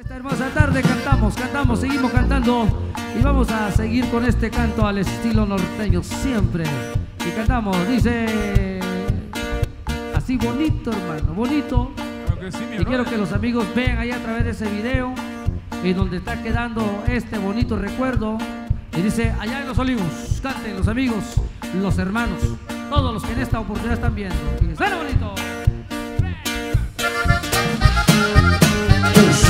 Esta hermosa tarde cantamos, seguimos cantando y vamos a seguir con este canto al estilo norteño siempre. Y cantamos, dice así bonito, hermano, bonito. Claro que sí, mi y quiero que los amigos vean ahí a través de ese video y donde está quedando este bonito recuerdo. Y dice, allá en Los Olivos, canten los amigos, los hermanos, todos los que en esta oportunidad están viendo. Y suena bonito.